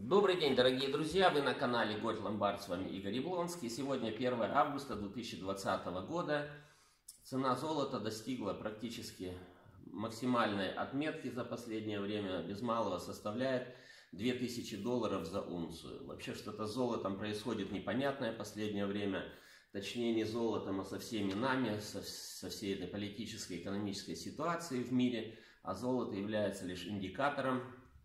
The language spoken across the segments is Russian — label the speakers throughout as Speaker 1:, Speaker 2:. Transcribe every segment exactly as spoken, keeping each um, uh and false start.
Speaker 1: Добрый день, дорогие друзья! Вы на канале Gold Lombard, с вами Игорь Яблонский. Сегодня первое августа две тысячи двадцатого года. Цена золота достигла практически максимальной отметки за последнее время. Без малого составляет две тысячи долларов за унцию. Вообще что-то с золотом происходит непонятное в последнее время. Точнее не золотом, а со всеми нами, со, со всей этой политической, экономической ситуацией в мире. А золото является лишь индикатором.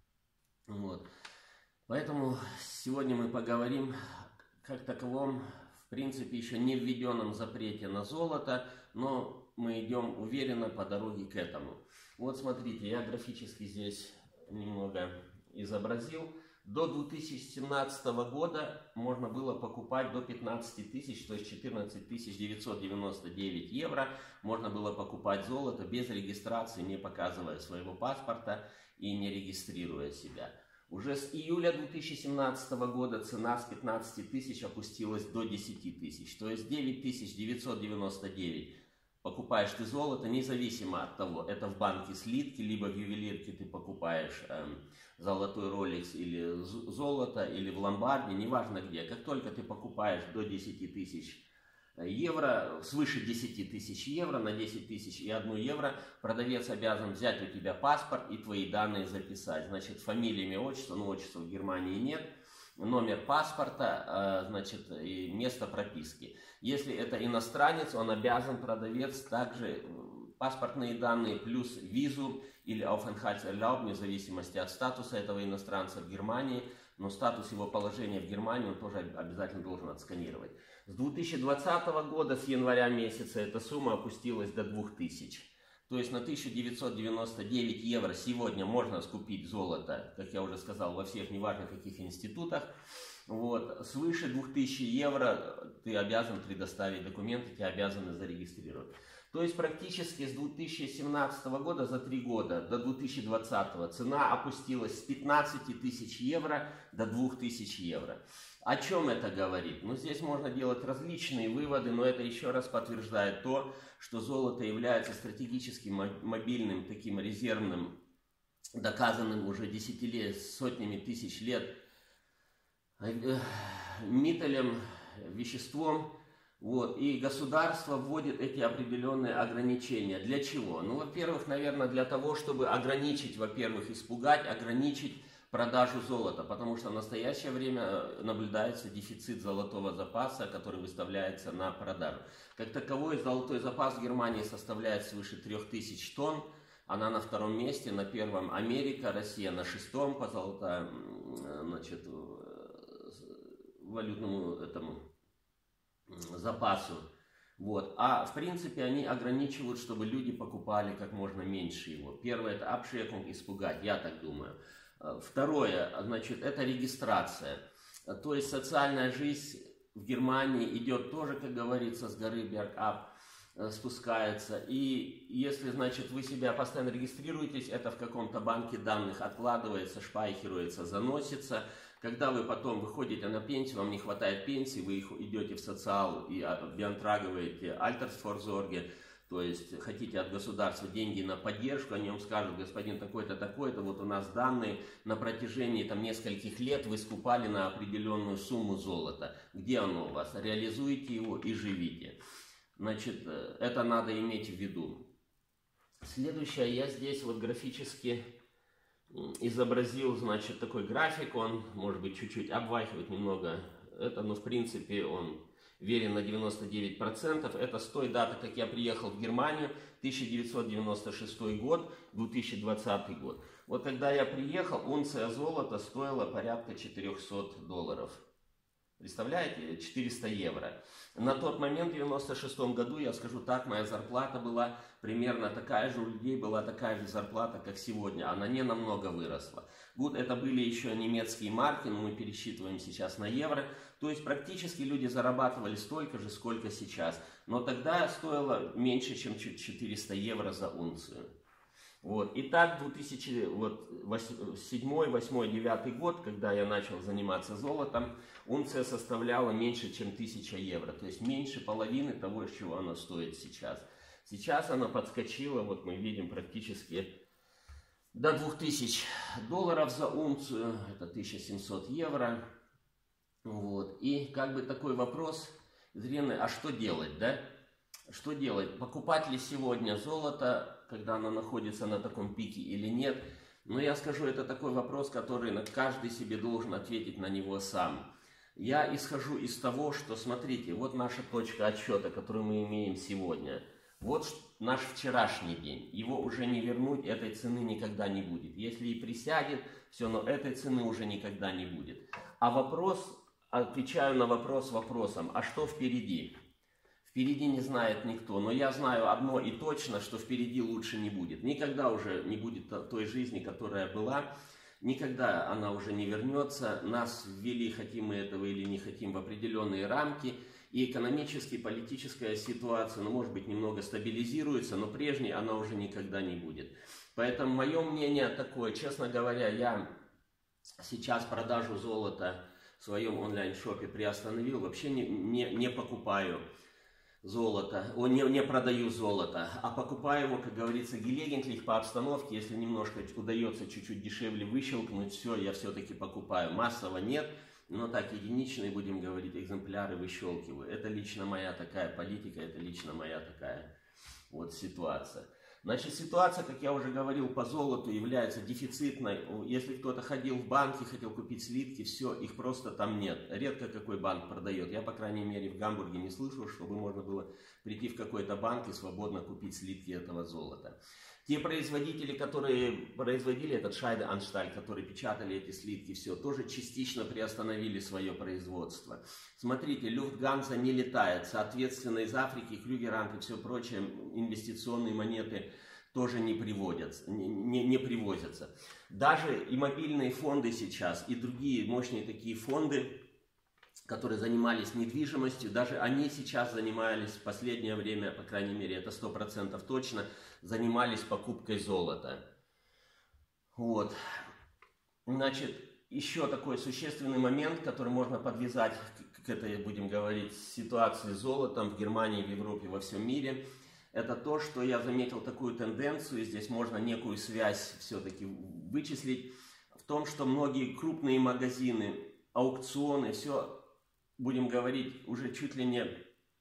Speaker 1: Вот. Поэтому сегодня мы поговорим как таковом, в принципе, еще не введенном запрете на золото, но мы идем уверенно по дороге к этому. Вот смотрите, я графически здесь немного изобразил. До две тысячи семнадцатого года можно было покупать до пятнадцати тысяч, то есть четырнадцать тысяч девятьсот девяносто девять евро. Можно было покупать золото без регистрации, не показывая своего паспорта и не регистрируя себя. Уже с июля две тысячи семнадцатого года цена с пятнадцати тысяч опустилась до десяти тысяч. То есть девять тысяч девятьсот девяносто девять покупаешь ты золото, независимо от того, это в банке слитки, либо в ювелирке ты покупаешь эм, золотой роликс или золото, или в ломбарде, неважно где. Как только ты покупаешь до десяти тысяч евро, свыше десяти тысяч евро, на десять тысяч и одну евро, продавец обязан взять у тебя паспорт и твои данные записать. Значит, фамилия, имя, отчество, ну отчества в Германии нет, номер паспорта, значит, и место прописки. Если это иностранец, он обязан, продавец, также паспортные данные плюс визу или Aufenthaltserlaubnis, в зависимости от статуса этого иностранца в Германии, но статус его положения в Германии он тоже обязательно должен отсканировать. С две тысячи двадцатого года, с января месяца, эта сумма опустилась до двух тысяч. То есть на тысячу девятьсот девяносто девять евро сегодня можно скупить золото, как я уже сказал, во всех неважно каких институтах. Вот. Свыше двух тысяч евро ты обязан предоставить документы, тебя обязаны зарегистрировать. То есть практически с две тысячи семнадцатого года, за три года, до две тысячи двадцатого цена опустилась с пятнадцати тысяч евро до двух тысяч евро. О чем это говорит? Ну, здесь можно делать различные выводы, но это еще раз подтверждает то, что золото является стратегически мобильным, таким резервным, доказанным уже десятилетиями, сотнями тысяч лет металлом, веществом. Вот. И государство вводит эти определенные ограничения. Для чего? Ну, во-первых, наверное, для того, чтобы ограничить, во-первых, испугать, ограничить продажу золота, потому что в настоящее время наблюдается дефицит золотого запаса, который выставляется на продажу. Как таковой золотой запас в Германии составляет свыше трёх тысяч тонн, она на втором месте, на первом Америка, Россия на шестом по золото, значит, валютному этому запасу. Вот. А в принципе они ограничивают, чтобы люди покупали как можно меньше его. Первое — это abschreckung, испугать, я так думаю. Второе, значит, это регистрация. То есть социальная жизнь в Германии идет тоже, как говорится, с горы bergab спускается. И если, значит, вы себя постоянно регистрируетесь, это в каком-то банке данных откладывается, шпайхируется, заносится. Когда вы потом выходите на пенсию, вам не хватает пенсии, вы идете в социал и beantraговываете Altersvorsorge, то есть хотите от государства деньги на поддержку, они вам скажут: господин такой-то, такой-то, вот у нас данные, на протяжении там нескольких лет вы скупали на определенную сумму золота. Где оно у вас? Реализуйте его и живите. Значит, это надо иметь в виду. Следующее, я здесь вот графически изобразил, значит, такой график, он может быть чуть-чуть обвахивает немного это, но в принципе он верен на девяносто девять процентов. Это с той даты, как я приехал в Германию, тысяча девятьсот девяносто шестой год, две тысячи двадцатый год. Вот когда я приехал, унция золота стоила порядка четырёхсот долларов. Представляете? четыреста евро. На тот момент, в девяносто шестом году, я скажу так, моя зарплата была примерно такая же, у людей была такая же зарплата, как сегодня. Она не намного выросла. Вот это были еще немецкие марки, но мы пересчитываем сейчас на евро. То есть практически люди зарабатывали столько же, сколько сейчас. Но тогда стоило меньше, чем четыреста евро за унцию. Вот. И так две тысячи седьмой, восьмой, девятый год, когда я начал заниматься золотом, унция составляла меньше, чем тысяча евро. То есть меньше половины того, с чего она стоит сейчас. Сейчас она подскочила, вот мы видим практически до двух тысяч долларов за унцию, это тысяча семьсот евро. Вот. И как бы такой вопрос зрелый, а что делать, да? Что делать? Покупать ли сегодня золото, когда оно находится на таком пике или нет? Но я скажу, это такой вопрос, который каждый себе должен ответить на него сам. Я исхожу из того, что, смотрите, вот наша точка отсчета, которую мы имеем сегодня. Вот наш вчерашний день. Его уже не вернуть, этой цены никогда не будет. Если и присядет, все, но этой цены уже никогда не будет. А вопрос, отвечаю на вопрос вопросом, а что впереди? Впереди не знает никто, но я знаю одно и точно, что впереди лучше не будет. Никогда уже не будет той жизни, которая была, никогда она уже не вернется. Нас ввели, хотим мы этого или не хотим, в определенные рамки. И экономически, политическая ситуация, ну, может быть, немного стабилизируется, но прежней она уже никогда не будет. Поэтому мое мнение такое, честно говоря, я сейчас продажу золота в своем онлайн-шопе приостановил, вообще не, не, не покупаю золото, о, не, не продаю золото, а покупаю его, как говорится, гелегentlich по обстановке, если немножко удается чуть-чуть дешевле выщелкнуть, все, я все-таки покупаю, массово нет, но так единичные, будем говорить, экземпляры выщелкиваю. Это лично моя такая политика, это лично моя такая вот ситуация. Значит, ситуация, как я уже говорил, по золоту является дефицитной. Если кто-то ходил в банки, хотел купить слитки, все, их просто там нет. Редко какой банк продает. Я, по крайней мере, в Гамбурге не слышал, чтобы можно было прийти в какой-то банк и свободно купить слитки этого золота. Те производители, которые производили этот Scheide-Anstalt, которые печатали эти слитки, все, тоже частично приостановили свое производство. Смотрите, Люфтганза не летает, соответственно, из Африки, Крюгерант и все прочее, инвестиционные монеты тоже не приводятся, не, не, не привозятся. Даже и мобильные фонды сейчас, и другие мощные такие фонды, которые занимались недвижимостью, даже они сейчас занимались в последнее время, по крайней мере, это сто процентов точно, занимались покупкой золота. Вот. Значит, еще такой существенный момент, который можно подвязать к, к этой, будем говорить, ситуации с золотом в Германии, в Европе, во всем мире, это то, что я заметил такую тенденцию, и здесь можно некую связь все-таки вычислить, в том, что многие крупные магазины, аукционы, все, будем говорить, уже чуть ли не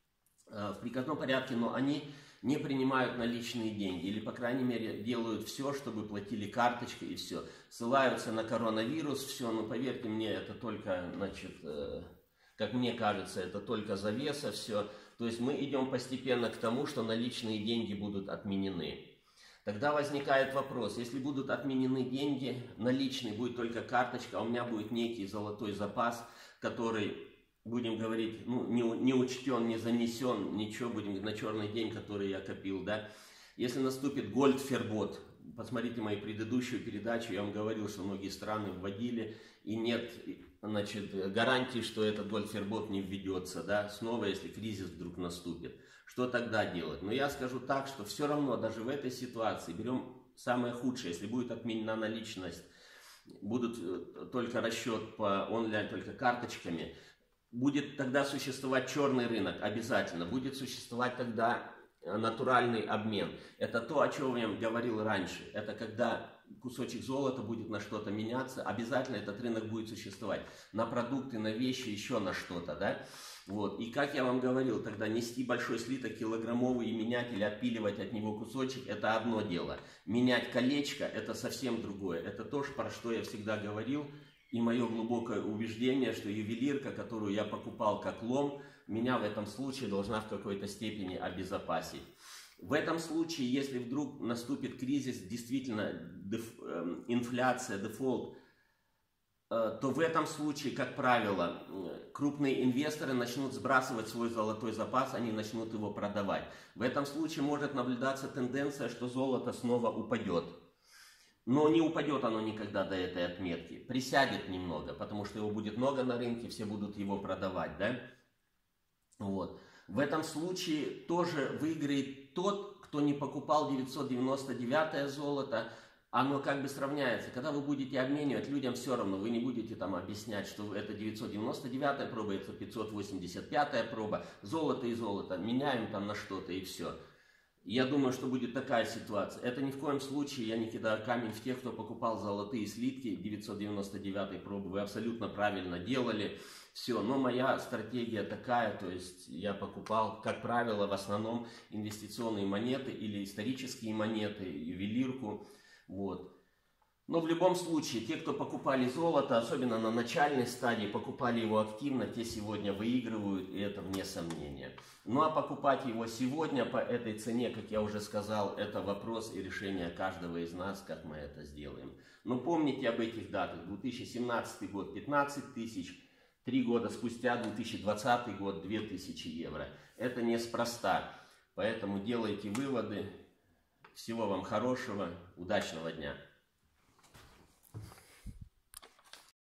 Speaker 1: в приказном порядке, но они не принимают наличные деньги. Или, по крайней мере, делают все, чтобы платили карточкой и все. Ссылаются на коронавирус, все. Но поверьте мне, это только, значит, э, как мне кажется, это только завеса, все. То есть мы идем постепенно к тому, что наличные деньги будут отменены. Тогда возникает вопрос, если будут отменены деньги, наличные будет только карточка, а у меня будет некий золотой запас, который, будем говорить, ну, не, не учтен, не занесен, ничего, будем говорить, на черный день, который я копил, да. Если наступит Goldverbot, посмотрите мою предыдущую передачу, я вам говорил, что многие страны вводили, и нет, значит, гарантии, что этот Goldverbot не введется, да, снова, если кризис вдруг наступит. Что тогда делать? Но я скажу так, что все равно, даже в этой ситуации, берем самое худшее, если будет отменена наличность, будут только расчет по онлайн, только карточками, будет тогда существовать черный рынок, обязательно. Будет существовать тогда натуральный обмен. Это то, о чем я говорил раньше. Это когда кусочек золота будет на что-то меняться, обязательно этот рынок будет существовать. На продукты, на вещи, еще на что-то, да? Вот. И как я вам говорил, тогда нести большой слиток килограммовый и менять или отпиливать от него кусочек, это одно дело. Менять колечко, это совсем другое. Это то, про что я всегда говорил. И мое глубокое убеждение, что ювелирка, которую я покупал как лом, меня в этом случае должна в какой-то степени обезопасить. В этом случае, если вдруг наступит кризис, действительно деф, э, инфляция, дефолт, э, то в этом случае, как правило, крупные инвесторы начнут сбрасывать свой золотой запас, они начнут его продавать. В этом случае может наблюдаться тенденция, что золото снова упадет. Но не упадет оно никогда до этой отметки, присядет немного, потому что его будет много на рынке, все будут его продавать, да? Вот. В этом случае тоже выиграет тот, кто не покупал девятьсот девяносто девятое золото, оно как бы сравняется. Когда вы будете обменивать, людям все равно, вы не будете там объяснять, что это девятьсот девяносто девятая проба, это пятьсот восемьдесят пятая проба, золото и золото, меняем там на что-то и все. Я думаю, что будет такая ситуация. Это ни в коем случае, я не кидаю камень в тех, кто покупал золотые слитки девятьсот девяносто девятой пробы. Вы абсолютно правильно делали. Все, но моя стратегия такая, то есть я покупал, как правило, в основном инвестиционные монеты или исторические монеты, ювелирку. Вот. Но в любом случае, те, кто покупали золото, особенно на начальной стадии, покупали его активно, те сегодня выигрывают, и это вне сомнения. Ну а покупать его сегодня по этой цене, как я уже сказал, это вопрос и решение каждого из нас, как мы это сделаем. Но помните об этих датах. две тысячи семнадцатый год пятнадцать тысяч, три года спустя две тысячи двадцатый год две тысячи евро. Это неспроста, поэтому делайте выводы. Всего вам хорошего, удачного дня!